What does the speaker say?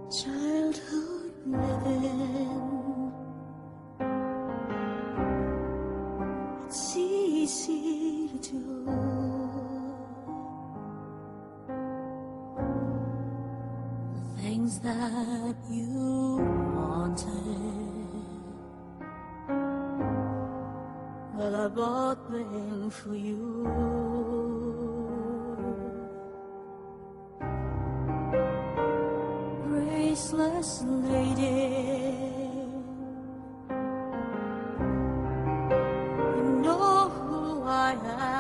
Childhood living, it's easy to do. The things that you wanted, but I bought them for you. Graceless lady, you know who I am.